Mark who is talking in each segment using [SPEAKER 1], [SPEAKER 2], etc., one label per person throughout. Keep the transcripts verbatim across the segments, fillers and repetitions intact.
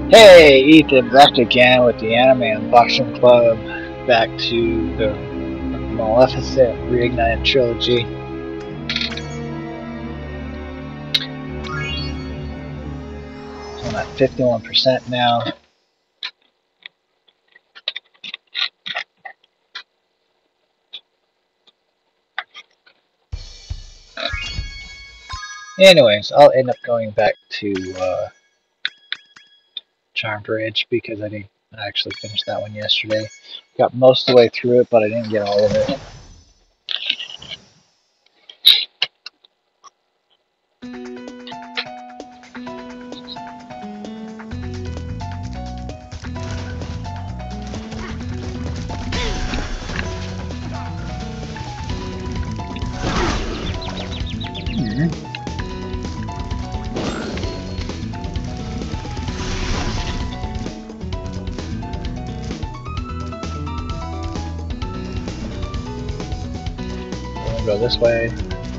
[SPEAKER 1] Hey, Ethan, back again with the Anime Unboxing Club. Back to the Maleficent Reignited Trilogy. I'm at fifty-one percent now. Anyways, I'll end up going back to uh, Charm Bridge because I didn't actually finish that one yesterday. Got most of the way through it, but I didn't get all of it. Go this way.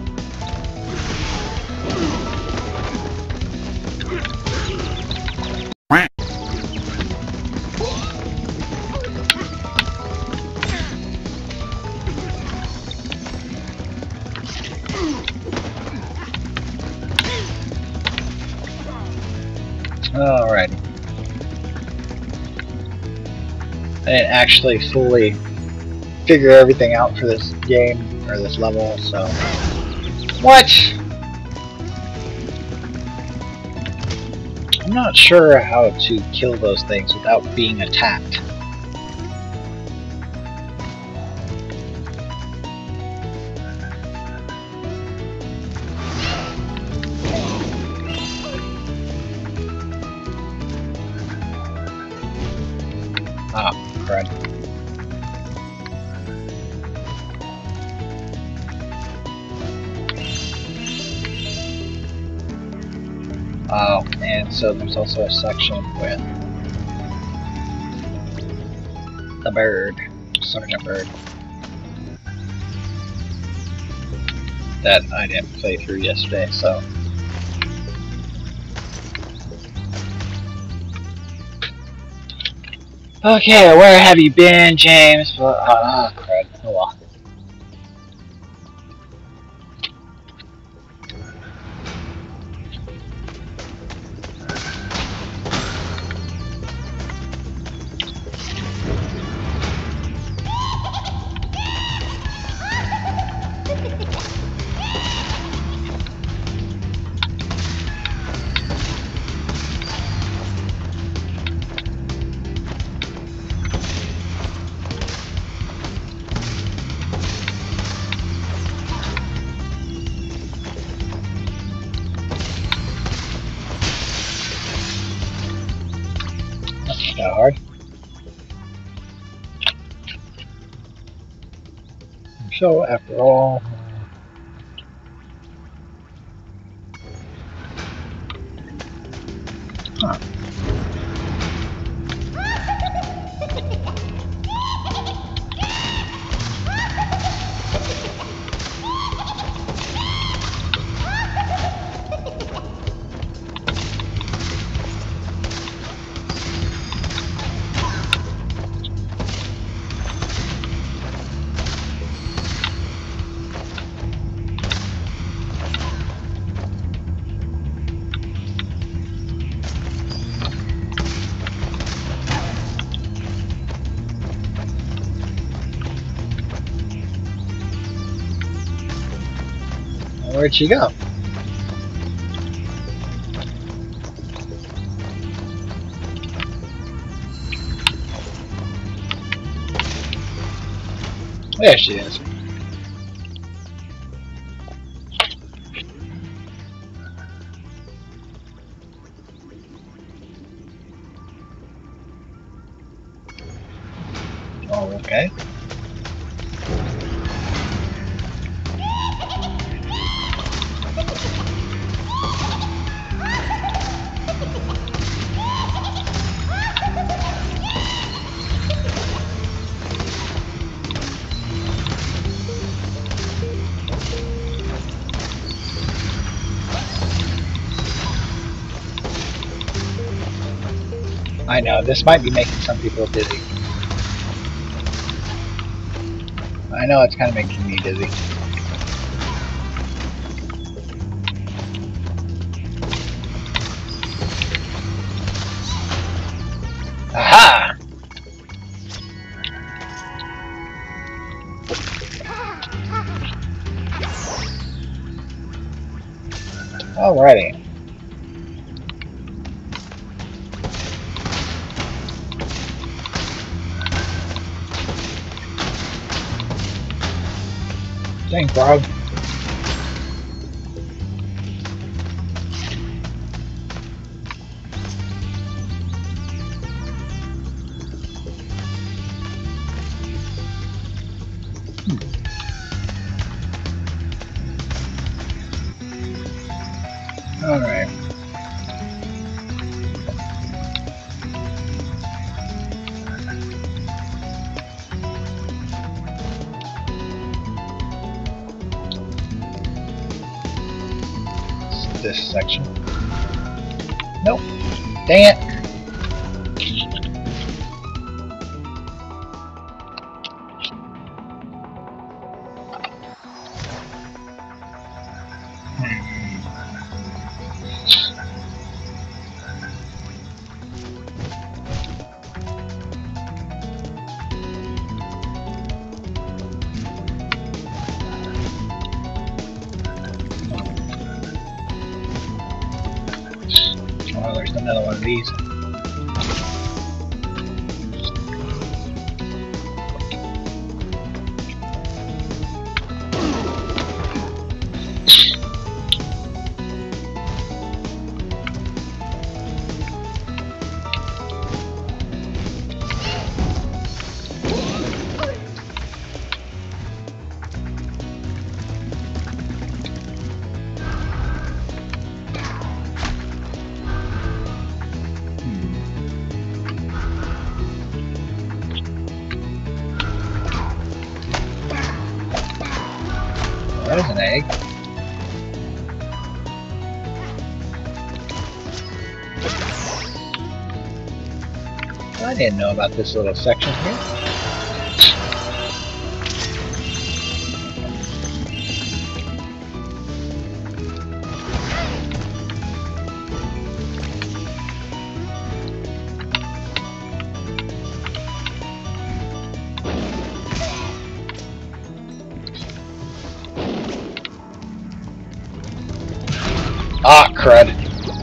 [SPEAKER 1] Alright. I didn't actually fully figure everything out for this game, or this level, so... What? I'm not sure how to kill those things without being attacked. Ah, crud. Oh, and so there's also a section with the bird, Sergeant Bird, that I didn't play through yesterday, so... Okay, where have you been, James? Ah, uh, oh, crud. Oh well. That's not hard. So, after all... Huh. Where'd she go? There she is. Oh, okay. I know, this might be making some people dizzy. I know it's kind of making me dizzy. Aha! Alrighty. Thanks, Rob. Alright. This section. Nope. Dang it. Oh, there's another one of these. There's an egg. I didn't know about this little section here. Ah, crud.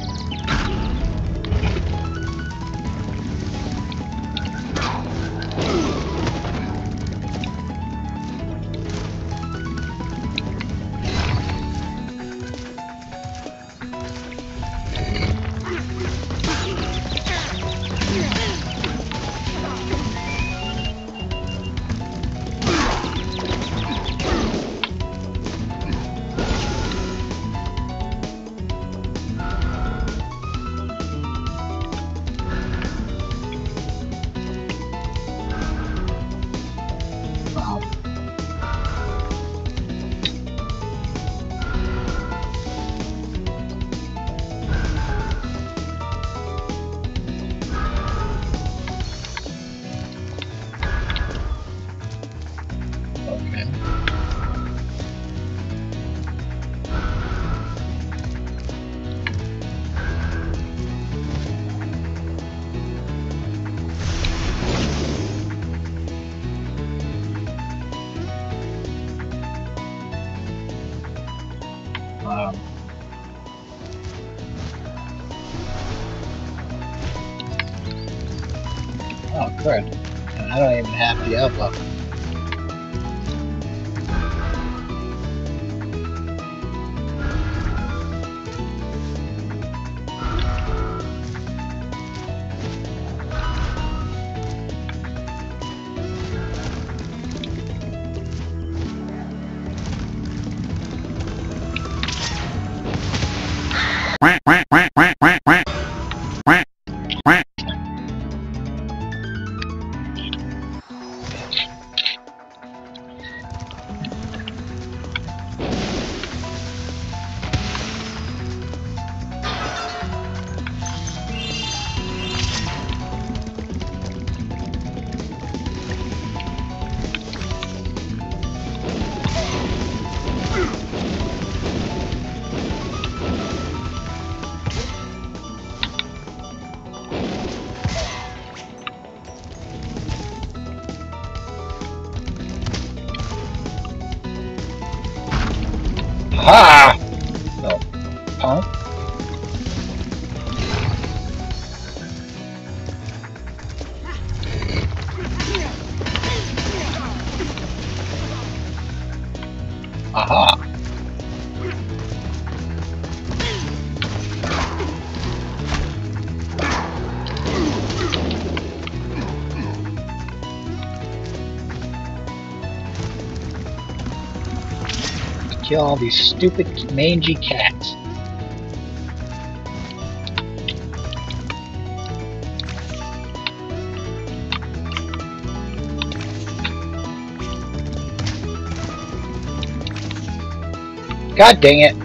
[SPEAKER 1] Um, oh, crud. I don't even have Diablo. Kill all these stupid mangy cats. God dang it.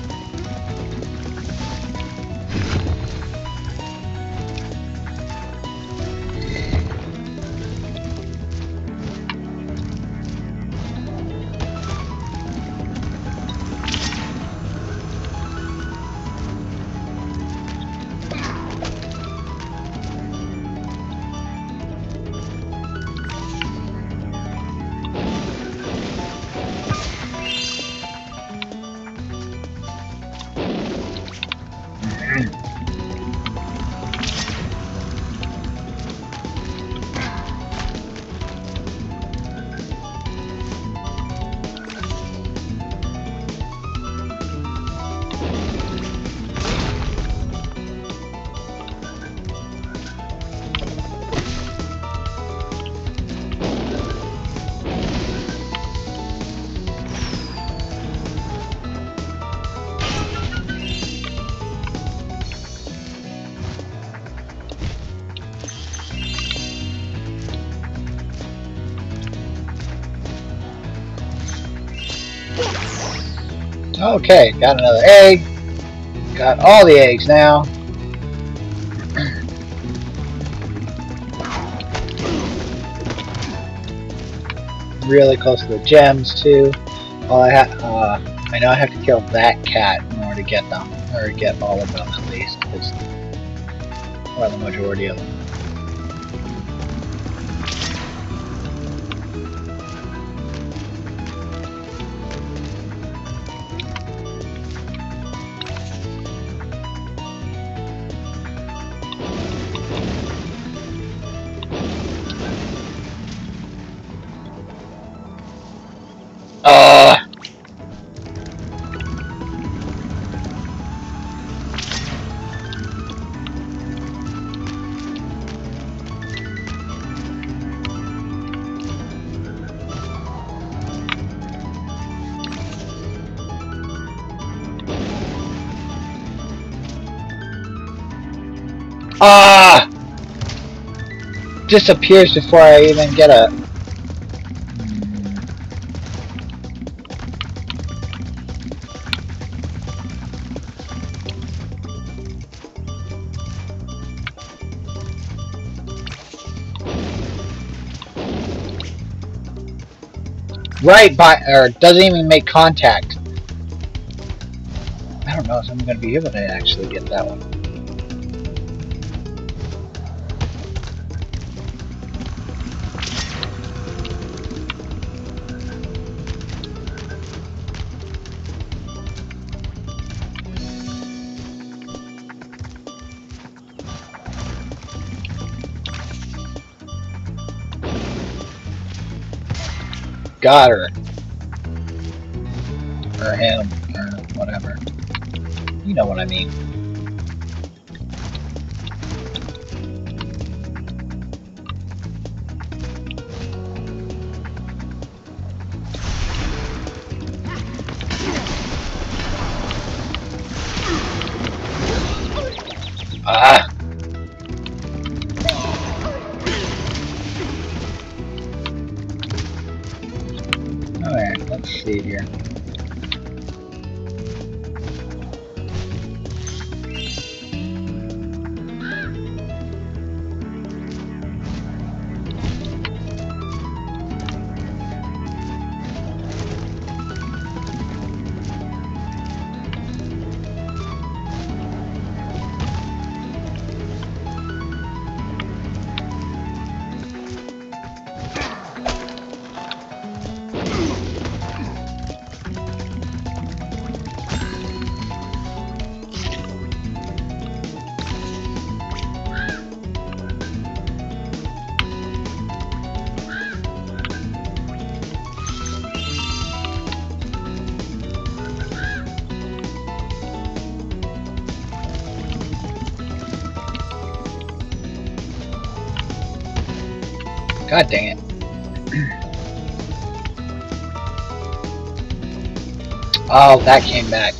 [SPEAKER 1] Okay, got another egg. Got all the eggs now. Really close to the gems too. Well, I ha uh, I know I have to kill that cat in order to get them, or get all of them at least, because or the majority of them. Uh. Ah! Disappears before I even get a. Right by, or doesn't even make contact. I don't know if I'm going to be able to actually get that one. Got her. Or him, or whatever. You know what I mean. Ah! Alright, let's see here. God dang it. Oh, that came back.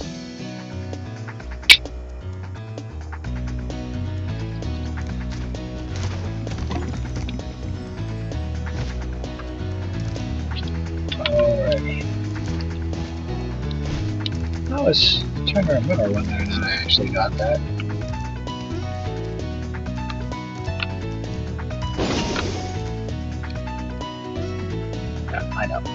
[SPEAKER 1] Alrighty. I was trying to remember when I actually got that. Yeah, I know.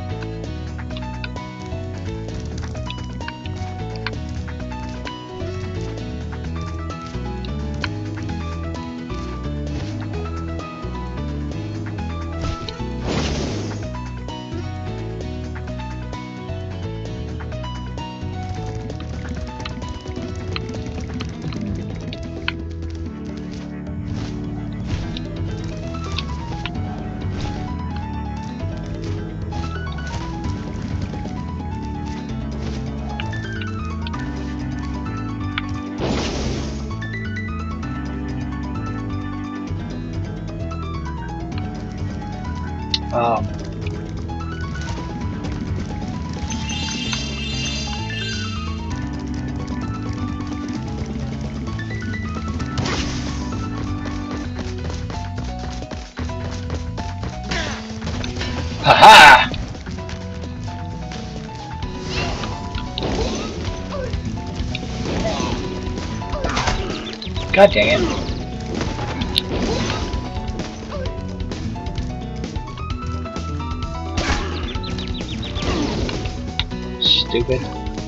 [SPEAKER 1] Um, haha! God dang it. Stupid.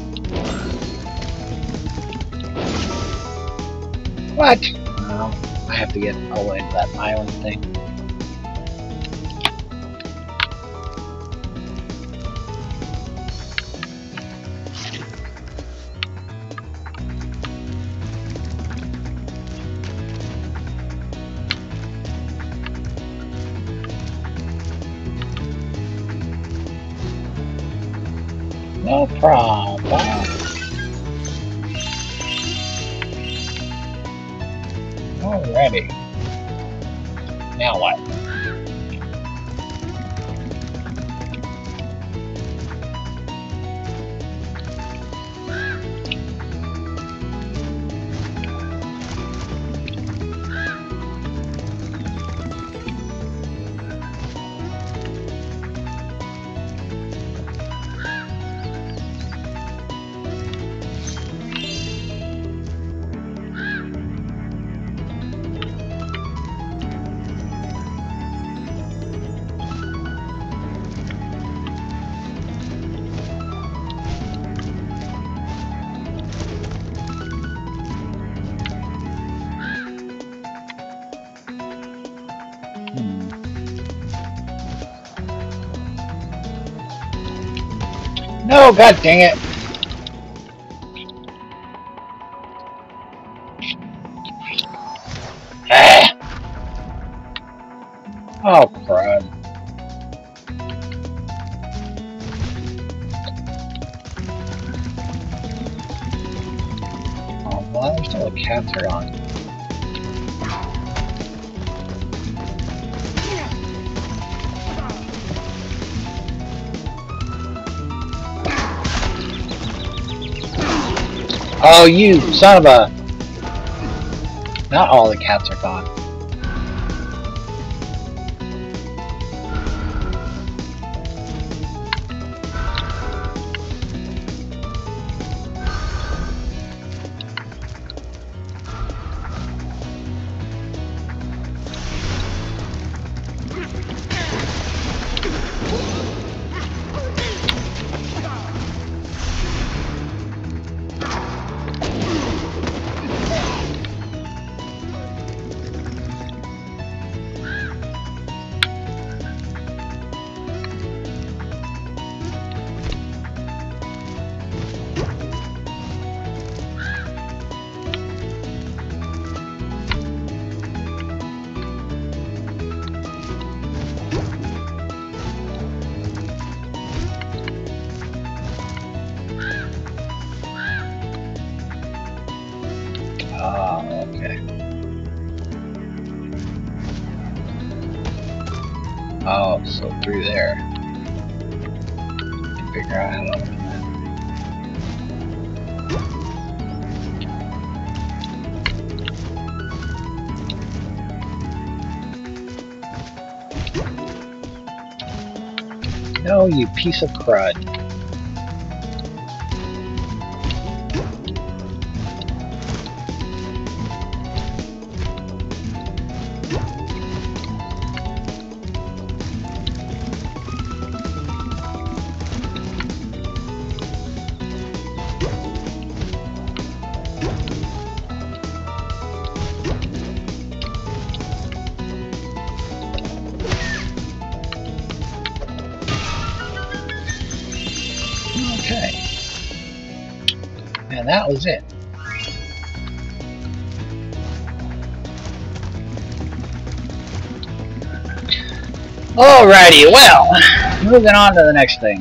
[SPEAKER 1] What? Oh, I have to get away to that island thing. No problem. Alrighty. Now what? No, god dang it! Ah. Oh, crud. Oh, well, there's still a cancer on. Oh, you son of a... Not all the cats are gone. Oh, okay. Oh, so through there. Figure out how to open that. No, you piece of crud. Okay. And that was it. Alrighty, well, moving on to the next thing.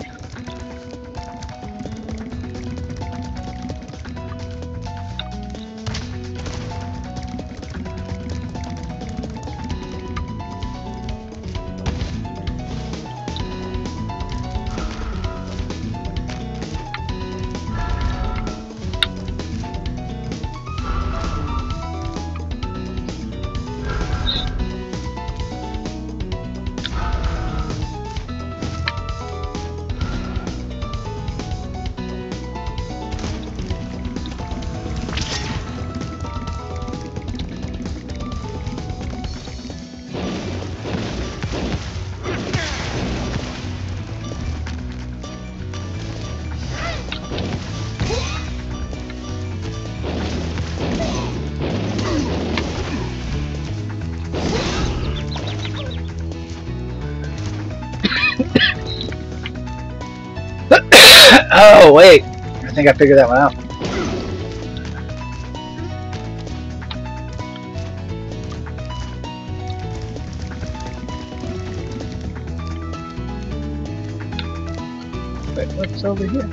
[SPEAKER 1] Oh, wait. I think I figured that one out. Wait, what's over here?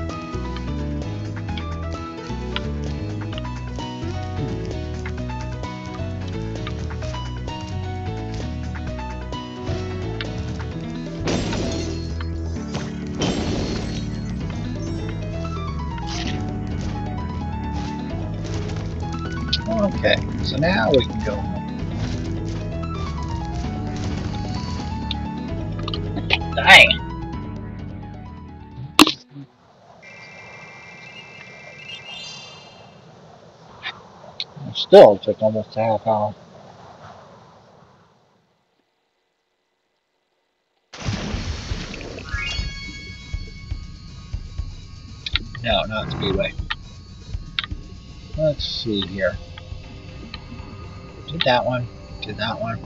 [SPEAKER 1] Okay, so now we can go home. Dang! It still took almost a half hour. No, not Speedway. Let's see here. Did that one. Did that one.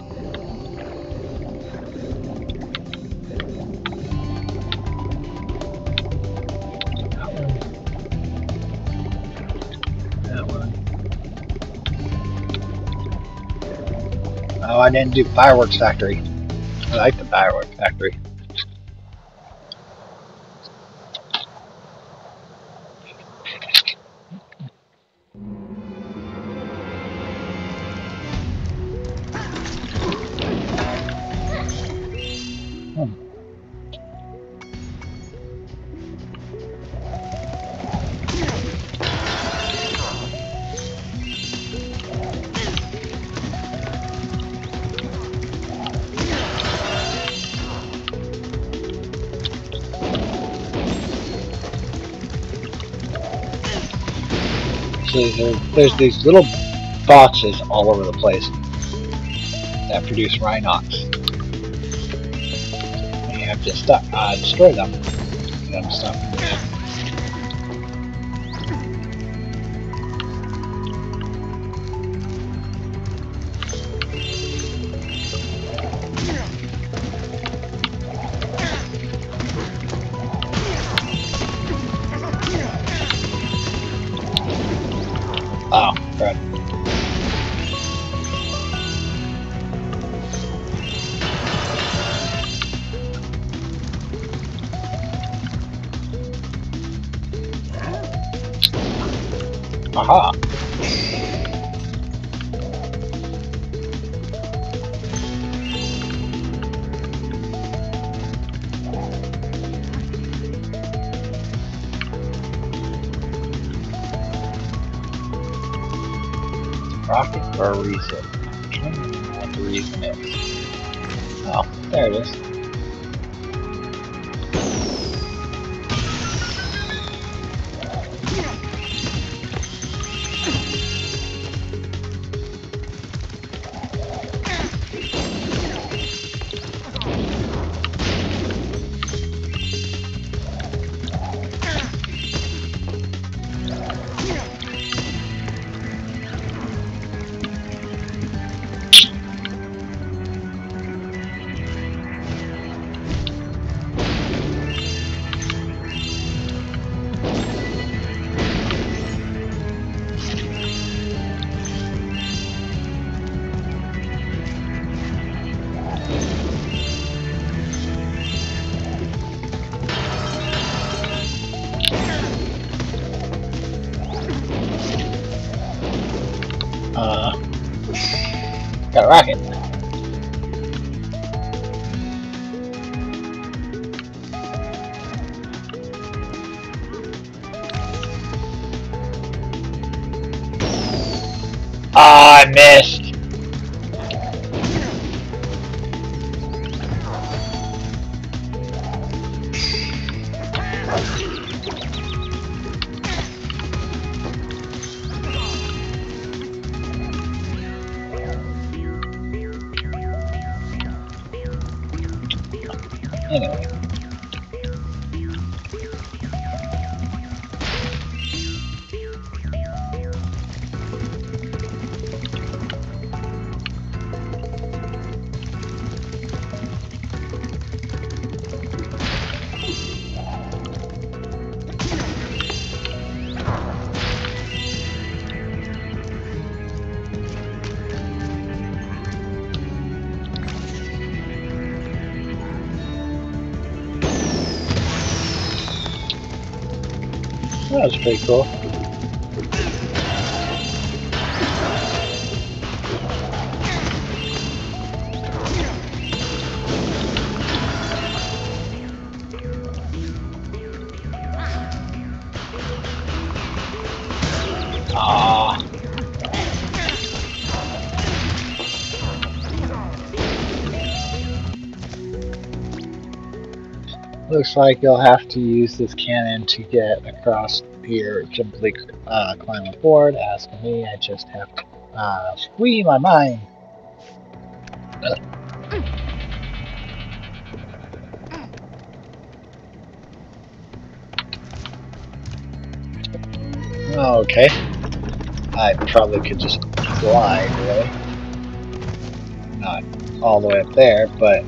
[SPEAKER 1] That one. That one. Oh, I didn't do Fireworks Factory. I like the Fireworks Factory. Hmm. So there, there's these little boxes all over the place that produce Rhinox. And you have to stop, uh, destroy them. And then stop them. Oh, crap. Aha. Rocket for a reason. I don't know what the reason is. Oh, there it is. Got a rocket. Ah, oh, I missed. Anyway. That was pretty cool. Ah. Looks like you'll have to use this cannon to get across here. Simply uh, climb aboard. Ask me. I just have to uh, free my mind. Okay. I probably could just fly, really. Not all the way up there, but...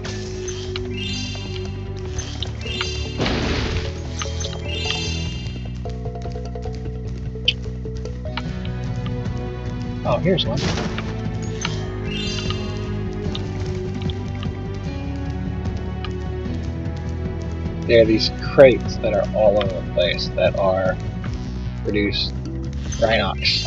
[SPEAKER 1] Oh, here's one. There are these crates that are all over the place that are produced Rhinox.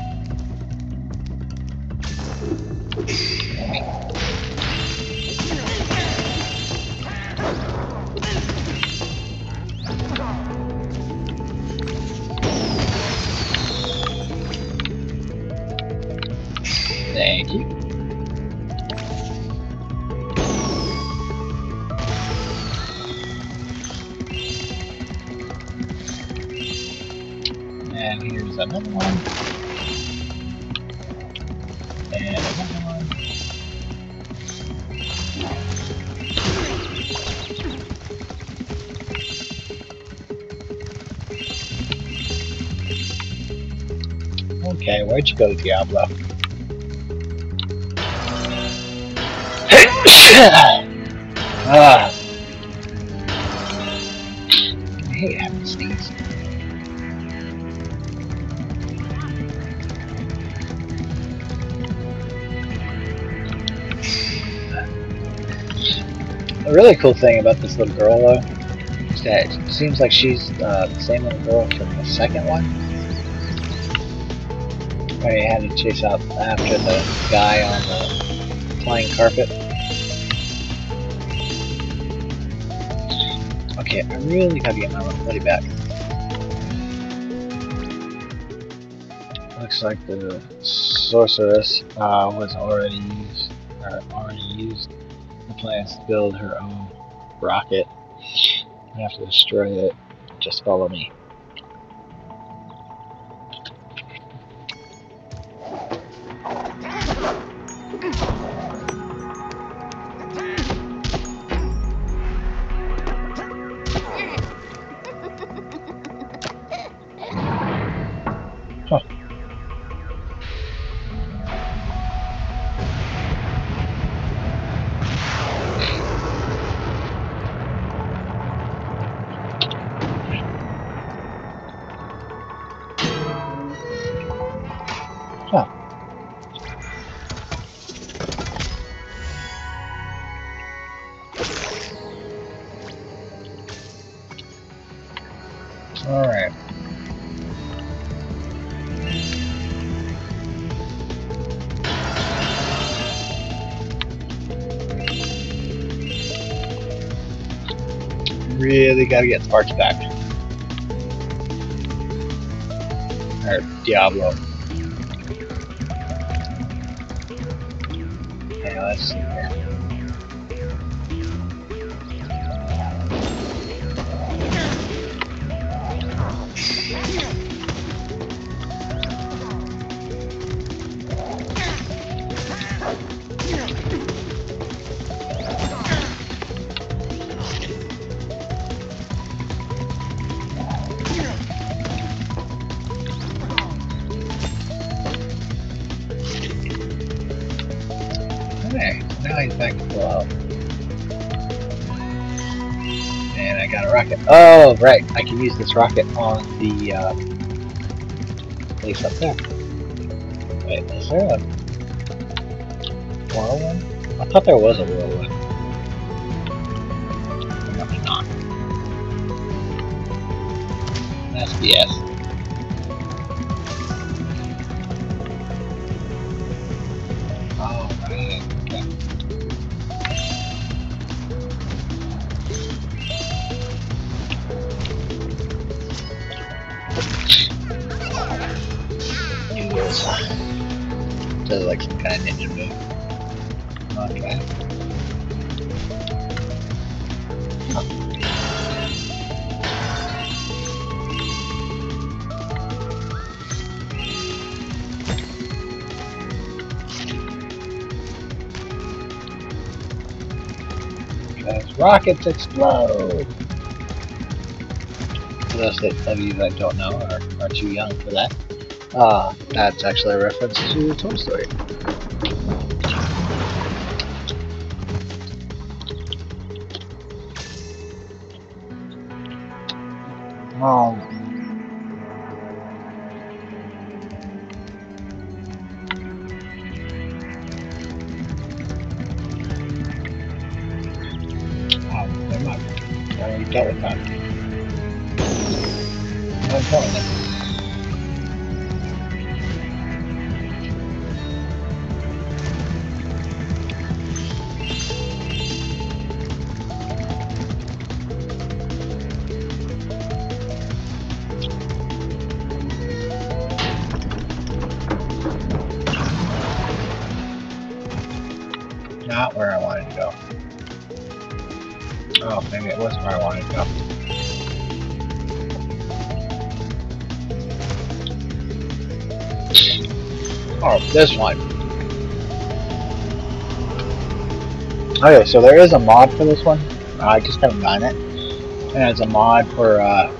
[SPEAKER 1] Thank you. And here's another one. And another one. Okay, where'd you go, Diablo? Ah. I hate having to sneeze. A really cool thing about this little girl, though, is that it seems like she's uh, the same little girl from the second one, where you had to chase out after the guy on the flying carpet. Okay, I really gotta get my buddy back. Looks like the sorceress uh, was already used, or already used the plans to build her own rocket. I have to destroy it. Just follow me. Huh. Huh. really gotta get Sparks back. Or Diablo. Okay, let's see here. Okay, now he's back to full health. And I got a rocket. Oh, right. I can use this rocket on the uh, place up there. Wait, is there a whirlwind? I thought there was a whirlwind. Maybe not. That's B S. Oh, right. Okay. Noodles. Does like some kind of ninja move. Okay. As rockets explode! For those of you that don't know or are too young for that, uh, that's actually a reference to Toy Story. Um, um, never mind. I already dealt with that. No point. Not where I wanted to go. Oh, maybe it wasn't where I wanted to go. Oh, this one. Okay, so there is a mod for this one. I just haven't gotten it. And it's a mod for uh,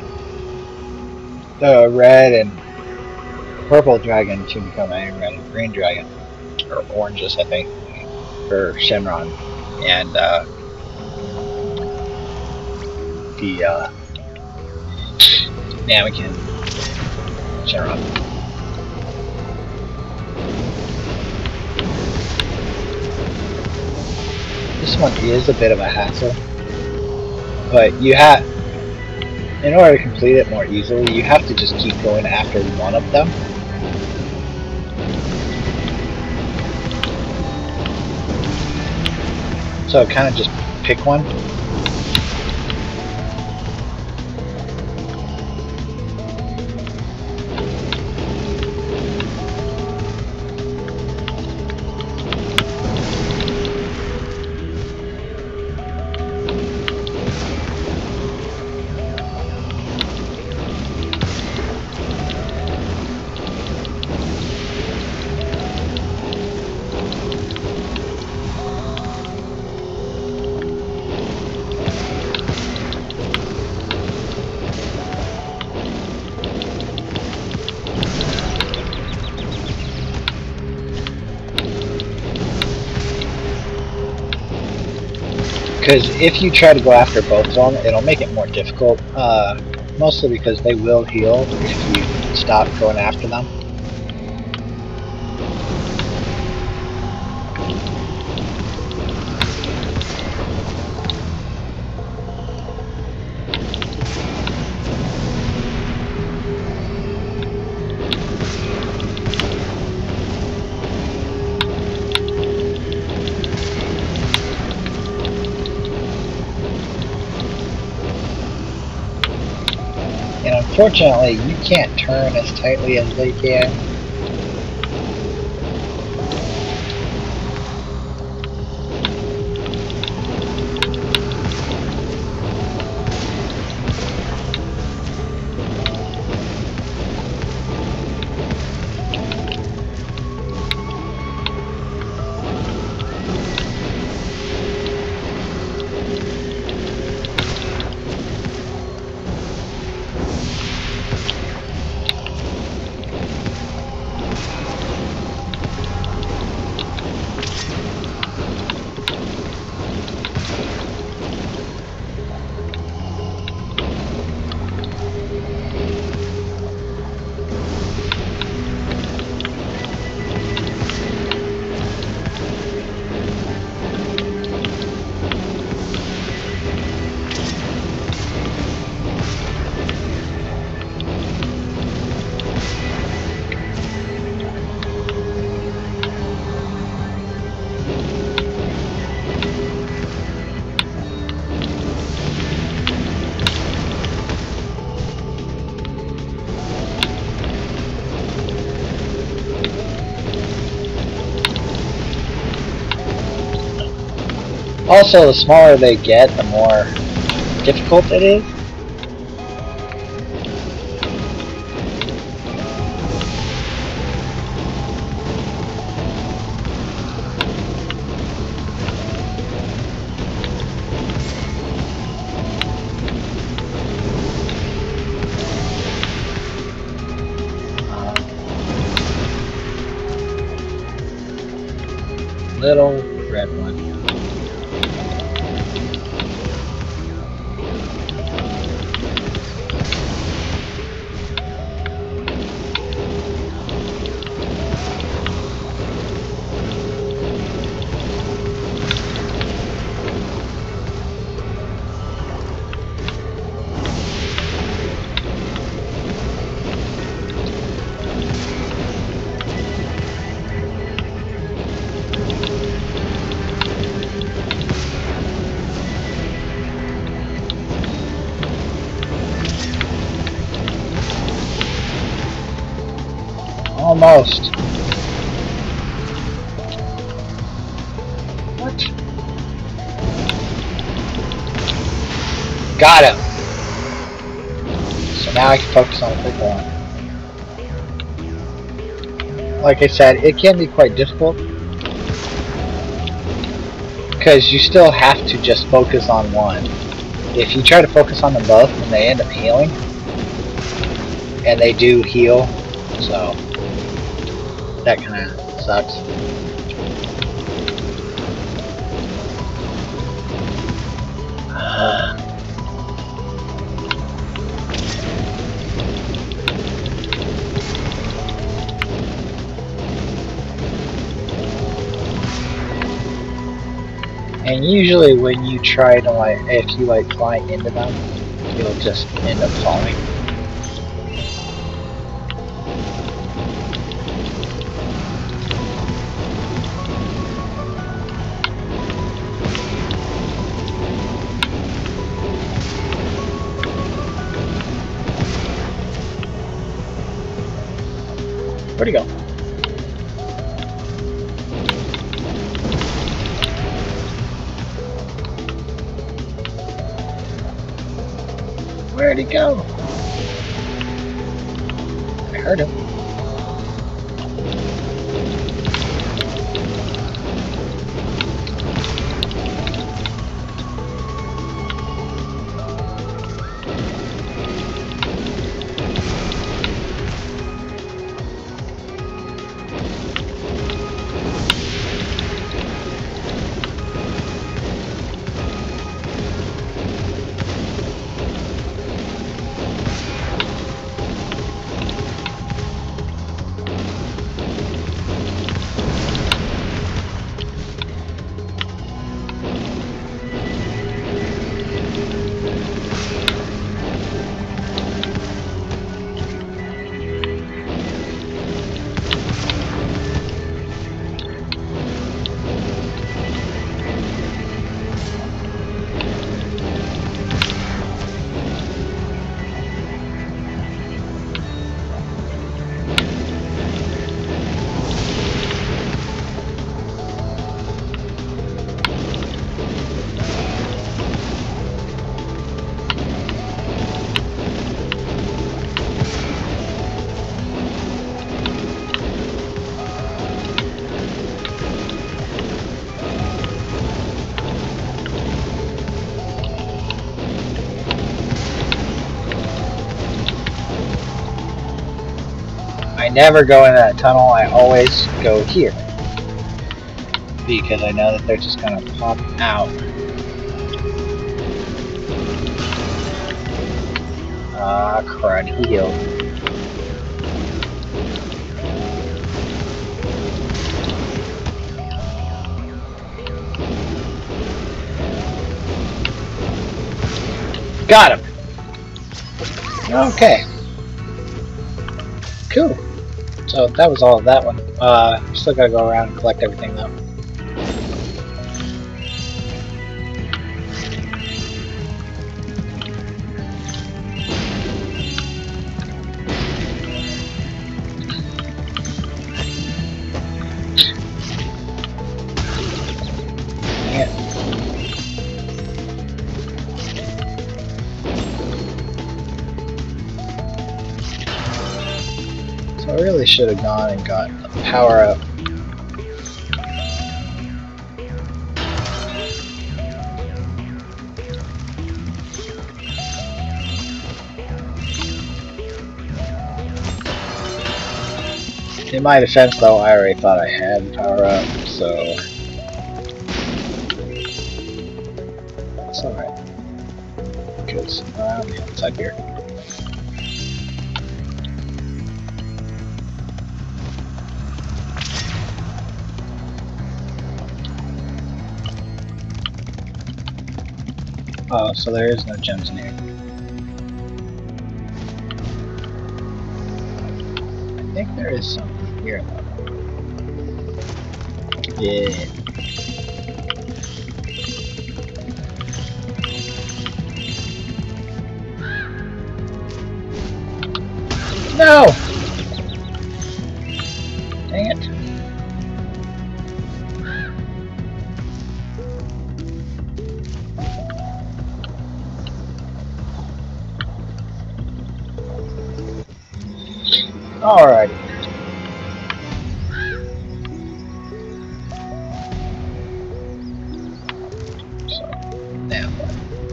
[SPEAKER 1] the red and purple dragon to become a red and green dragon. Or oranges, I think, for Shenron. And uh, the uh, Namekian Shenron. This one is a bit of a hassle, but you have, in order to complete it more easily, you have to just keep going after one of them. So kind of just pick one. Because if you try to go after both of them, it'll make it more difficult. Uh, mostly because they will heal if you stop going after them. Unfortunately, you can't turn as tightly as they can. Also, the smaller they get, the more difficult it is. Little red one. Almost. What? Got him! So now I can focus on the purple one. Like I said, it can be quite difficult. Because you still have to just focus on one. If you try to focus on them both, then they end up healing. And they do heal, so that kind of sucks. Uh, and usually when you try to, like, if you like fly into them, you'll just end up falling. Where'd he go? Where'd he go? I heard him. never go in that tunnel. I always go here because I know that they're just gonna pop out. Ah, crud! He healed. Got him! Okay. Cool. So that was all of that one. Uh, still gotta go around and collect everything though. I really should have gone and got a power up. In my defense though, I already thought I had power up, so it's alright. Because around the outside here. Oh, so there is no gems in here. I think there is something here though. Yeah. No! Dang it. Alrighty. So, now what?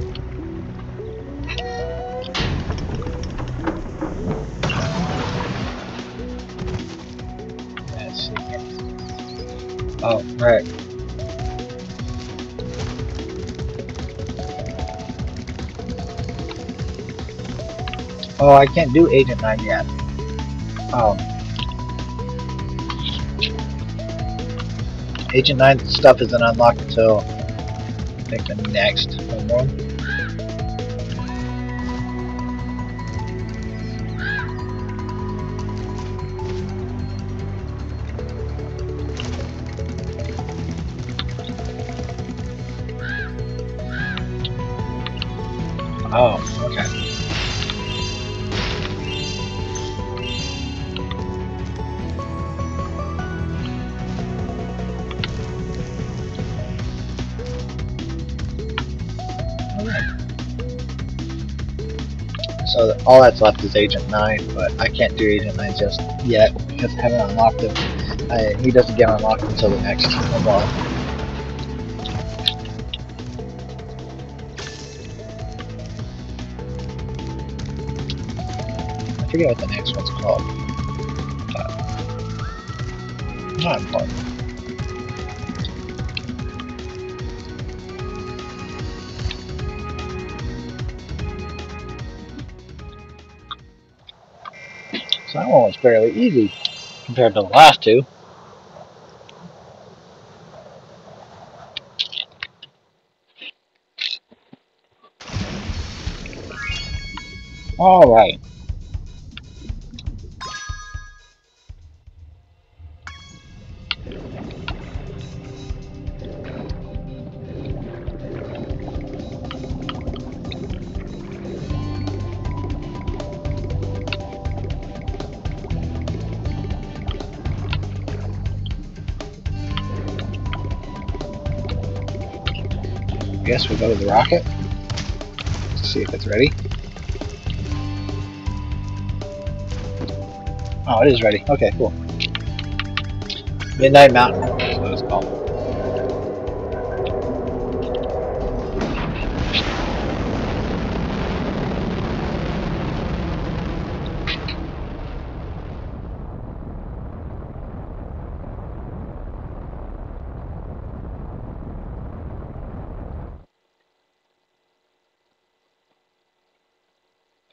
[SPEAKER 1] Let's see here. Oh, right. Oh, I can't do Agent nine yet. Oh. Agent nine stuff isn't unlocked until I think the next one. Oh, okay. So all that's left is Agent nine, but I can't do Agent nine just yet because I haven't unlocked him. I, he doesn't get unlocked until the next one. I forget what the next one's called. Uh, not important. So that one was fairly easy compared to the last two. Alright. I guess we'll go to the rocket. Let's see if it's ready. Oh, it is ready. Okay, cool. Midnight Mountain, that's what it's called.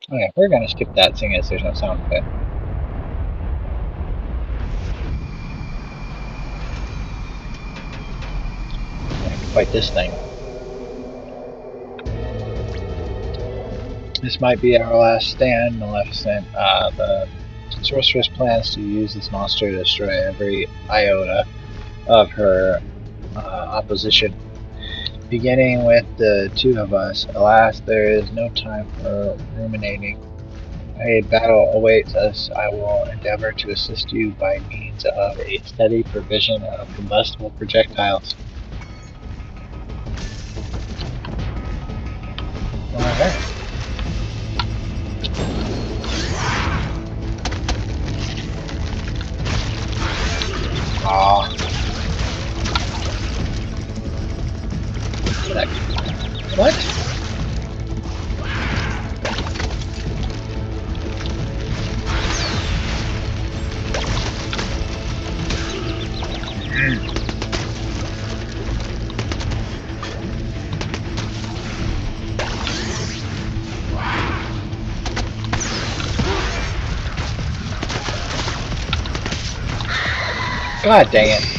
[SPEAKER 1] Okay, we're gonna skip that seeing as there's no sound effect. I have to fight this thing. This might be our last stand, Maleficent. Uh, the sorceress plans to use this monster to destroy every iota of her uh, opposition, beginning with the two of us. Alas, there is no time for ruminating. A battle awaits us. I will endeavor to assist you by means of a steady provision of combustible projectiles. Alright. Aw. What? God dang it.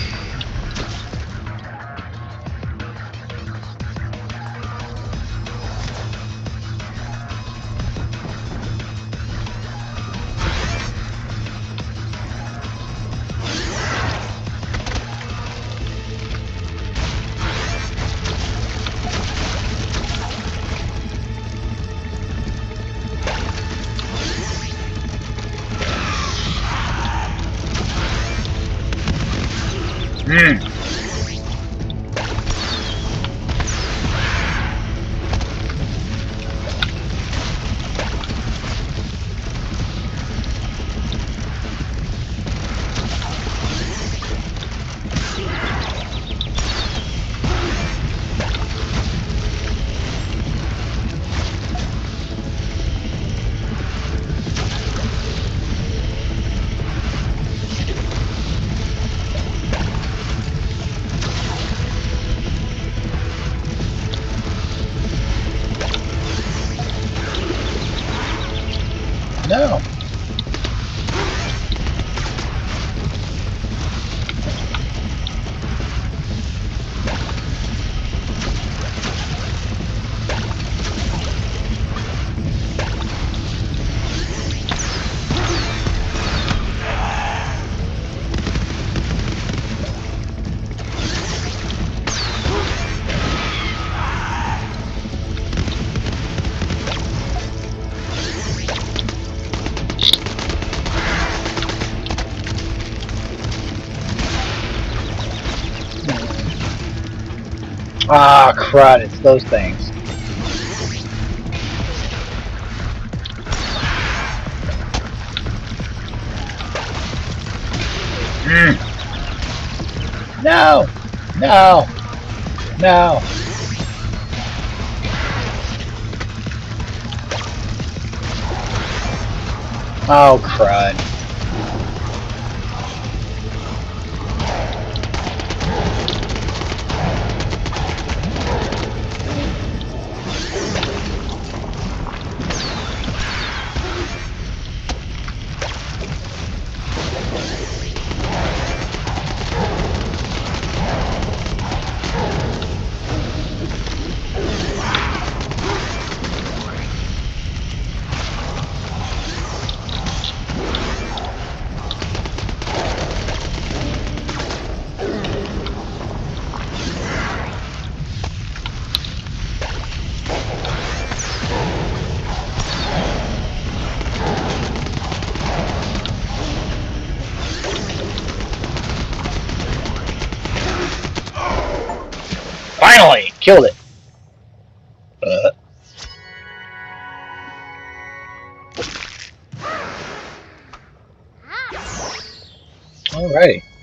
[SPEAKER 1] Hmm. No. Ah, crud, it's those things. Mm. No! No! No! Oh, crud. Finally! Killed it! Uh. Alrighty.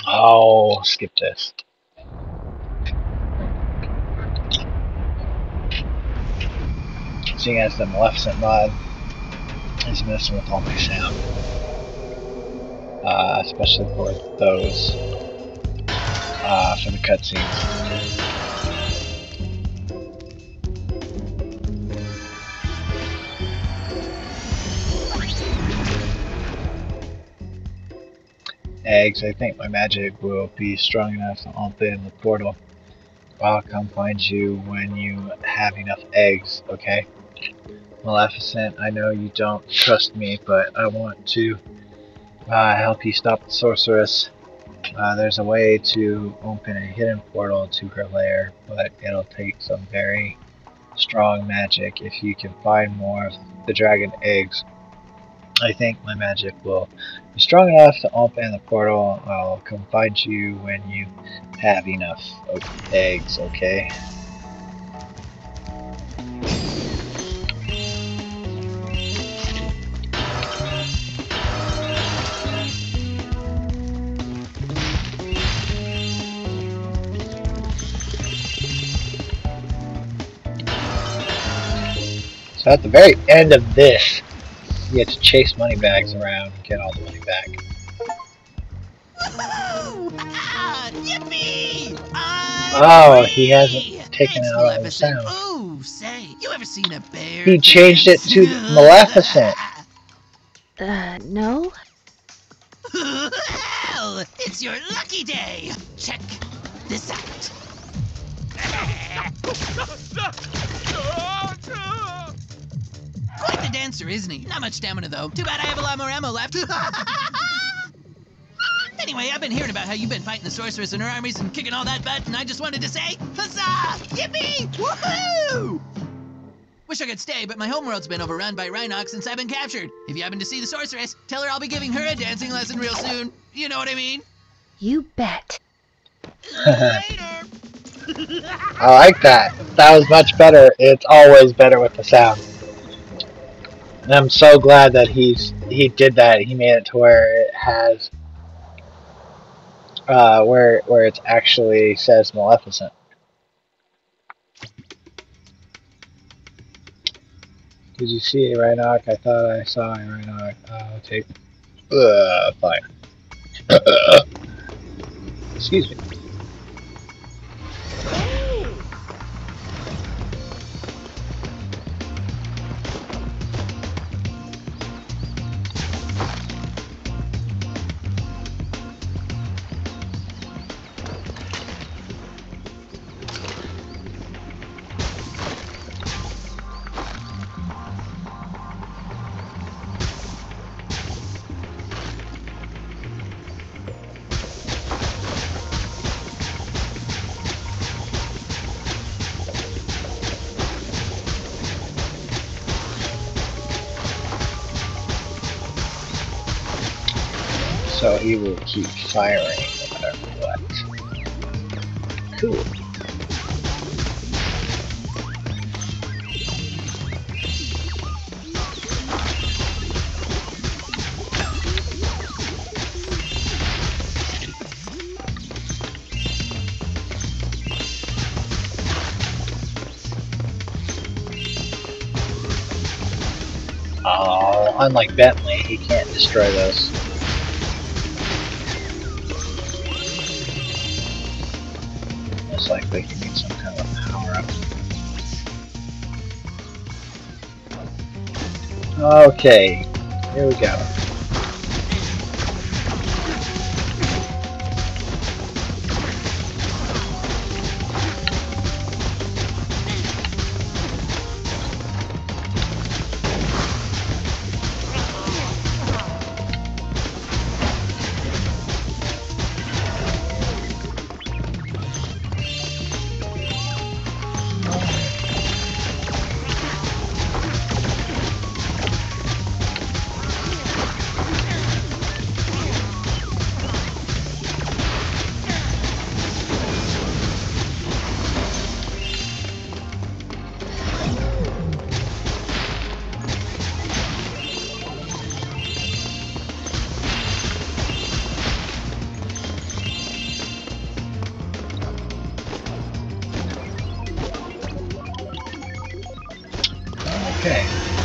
[SPEAKER 1] Oh, skip this. Seeing as the Maleficent mod is messing with all my sound, uh, especially for those, uh, for the cutscenes. Eggs, I think my magic will be strong enough to open the portal. I'll come find you when you have enough eggs, okay? Maleficent, I know you don't trust me, but I want to uh, help you stop the sorceress. Uh, there's a way to open a hidden portal to her lair, but it'll take some very strong magic. If you can find more of the dragon eggs, I think my magic will be strong enough to open the portal. I'll come find you when you have enough eggs, okay? So at the very end of this, you get to chase money bags around and get all the money back.
[SPEAKER 2] Yippee!
[SPEAKER 1] Oh, he hasn't taken it out of the sound.
[SPEAKER 2] Oh, say, you ever seen a bear?
[SPEAKER 1] He changed it to Maleficent.
[SPEAKER 3] Uh, no?
[SPEAKER 2] Hell, it's your lucky day. Check this out. Quite the dancer, isn't he? Not much stamina, though. Too bad I have a lot more ammo left. Anyway, I've been hearing about how you've been fighting the sorceress and her armies and kicking all that butt, and I just wanted to say, huzzah! Yippee! Woohoo! Wish I could stay, but my homeworld's been overrun by Rhinox since I've been captured. If you happen to see the sorceress, tell her I'll be giving her a dancing lesson real soon. You know what I mean?
[SPEAKER 3] You bet.
[SPEAKER 2] Later!
[SPEAKER 1] I like that. That was much better. It's always better with the sound. And I'm so glad that he's he did that. He made it to where it has uh, where where it actually says Maleficent. Did you see a Rhinoc? I thought I saw a Rhinoc. Uh, take. Uh, fine. Excuse me. So he will keep firing no matter what. Cool. Oh, unlike Bentley, he can't destroy those. Most likely he needs some kind of power up. Okay, here we go. Okay.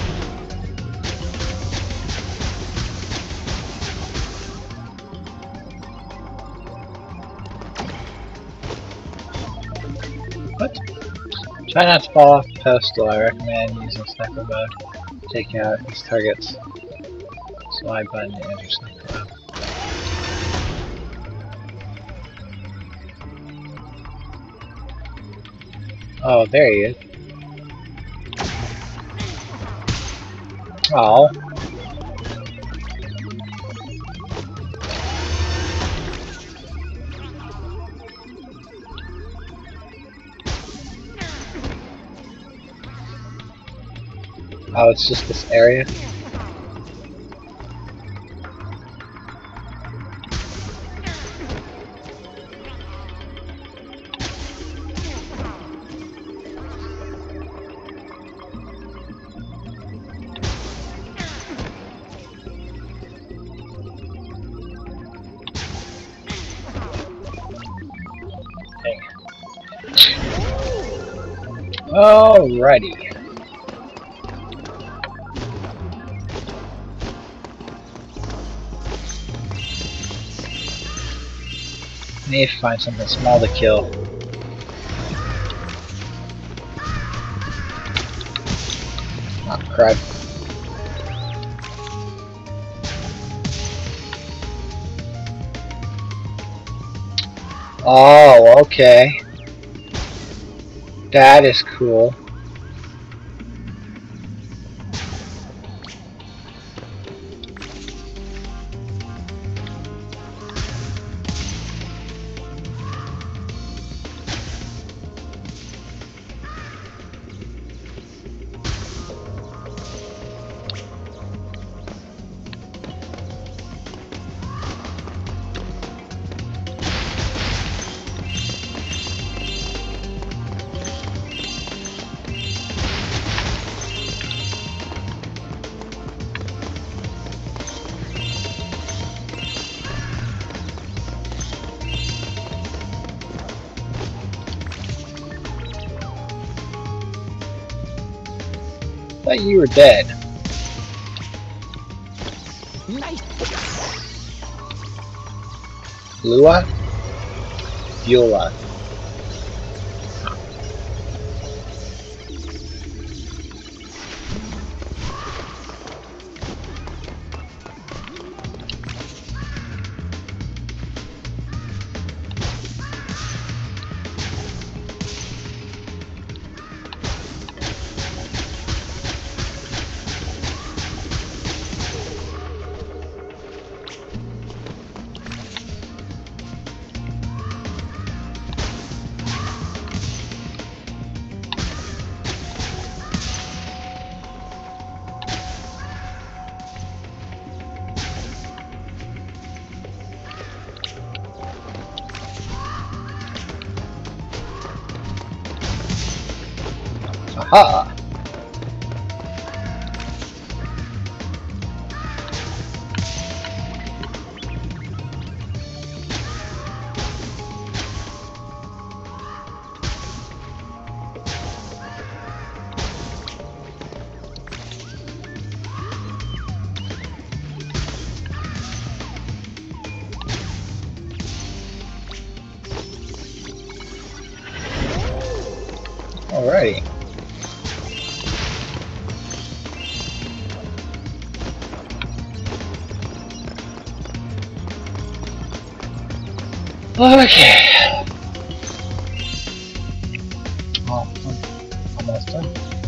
[SPEAKER 1] What? Try not to fall off the pedestal. I recommend using sniper mode. Take out these targets. Slide button to enter sniper mode. Oh, there he is. Oh. Oh, it's just this area? Alrighty. I need to find something small to kill. Oh, crap. Oh, okay. That is cool. I thought you were dead.
[SPEAKER 2] Nice.
[SPEAKER 1] Lua? Beulah. Aha! Alrighty. Okay. Oh, I'm almost done.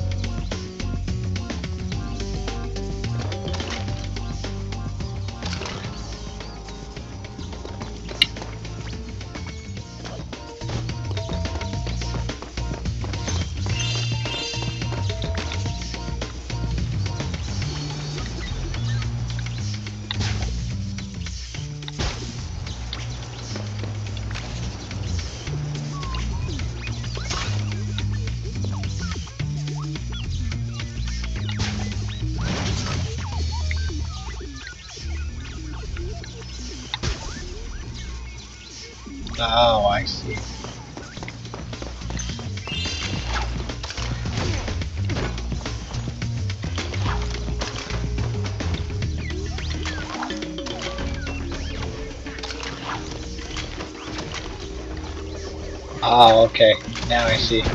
[SPEAKER 1] Oh, I see. Oh, okay. Now I see.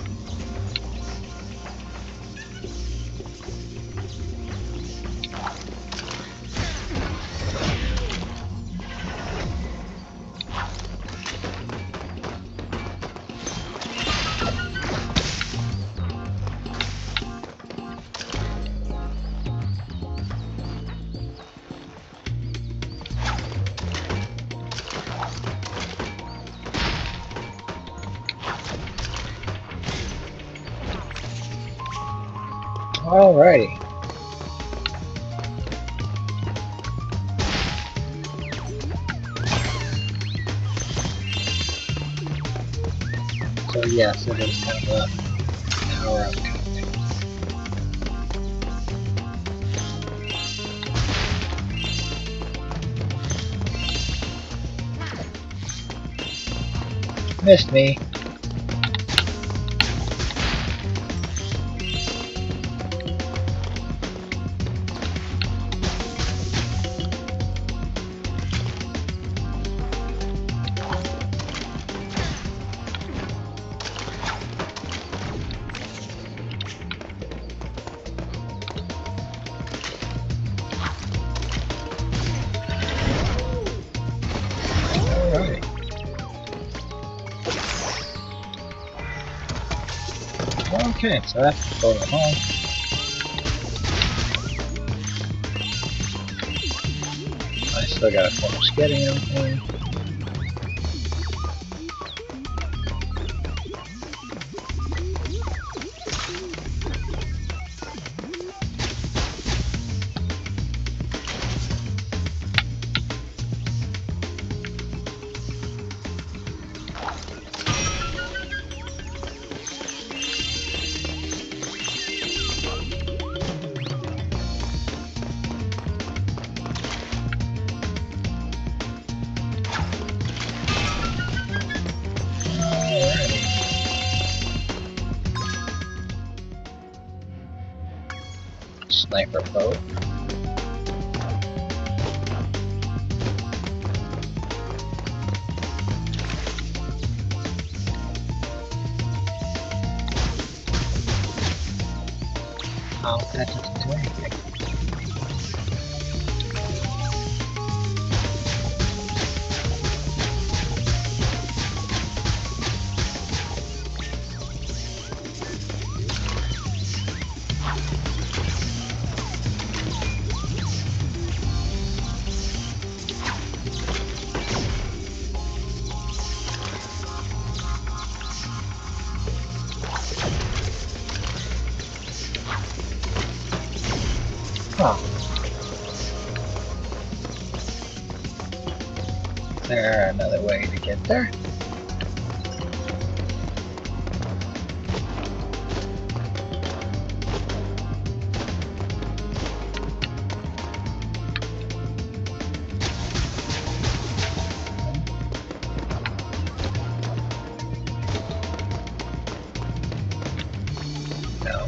[SPEAKER 1] Alrighty. So yes, it is kind of a power up kind of thing. Missed me. Alright. Okay, so that's going home. I still gotta finish getting everything. Sniper boat. Oh, that doesn't do anything. Huh. Is there another way to get there? No.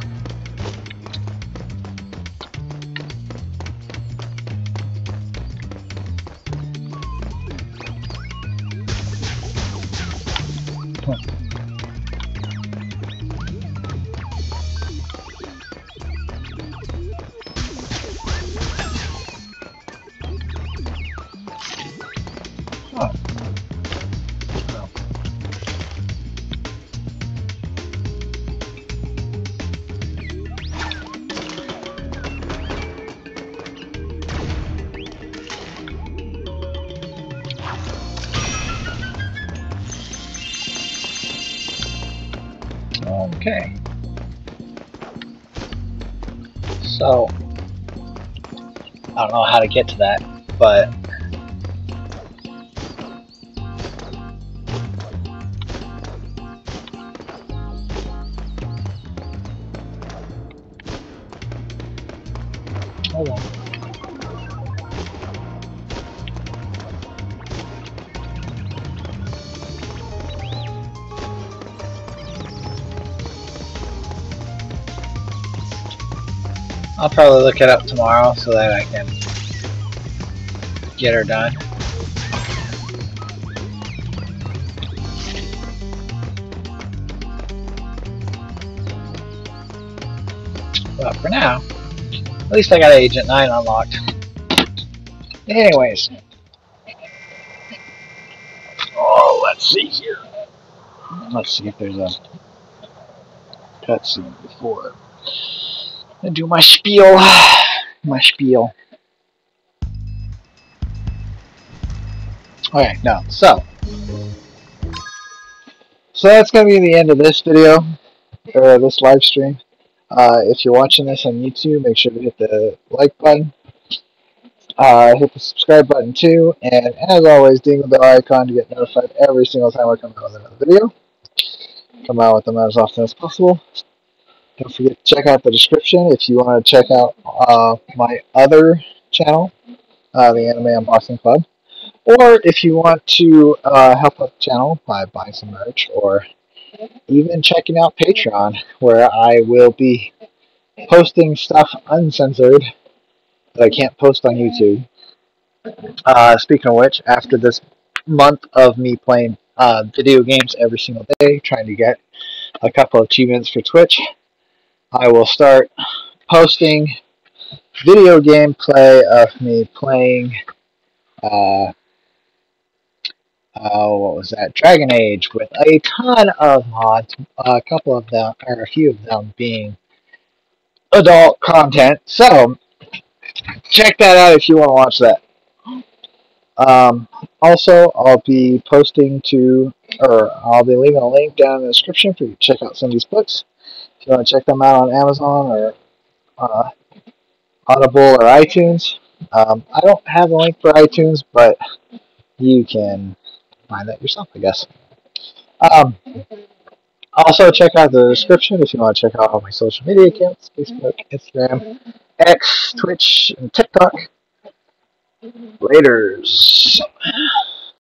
[SPEAKER 1] Huh. Oh. No. Okay. So, I don't know how to get to that, but hold on. I'll probably look it up tomorrow so that I can get her done. But for now, at least I got Agent nine unlocked. Anyways. Oh, let's see here. Let's see if there's a cutscene before I do my spiel. My spiel. Okay, no. So. So that's going to be the end of this video, or this live stream. Uh, if you're watching this on YouTube, make sure to hit the like button. Uh, hit the subscribe button too, and as always, ding the bell icon to get notified every single time I come out with another video. Come out with them as often as possible. Don't forget to check out the description if you want to check out uh, my other channel, uh, the Anime Unboxing Club. Or if you want to uh, help out the channel by buying some merch, or even checking out Patreon, where I will be posting stuff uncensored that I can't post on YouTube. Uh, speaking of which, after this month of me playing uh, video games every single day, trying to get a couple of achievements for Twitch, I will start posting video gameplay of me playing uh, Uh, what was that? Dragon Age, with a ton of mods, a couple of them, or a few of them being adult content. So, check that out if you want to watch that. Um, also, I'll be posting to, or I'll be leaving a link down in the description for you to check out some of these books. If you want to check them out on Amazon or uh, Audible or iTunes. Um, I don't have a link for iTunes, but you can find that yourself, I guess. Um, also, check out the description if you want to check out all my social media accounts: Facebook, Instagram, X, Twitch, and TikTok. Laters.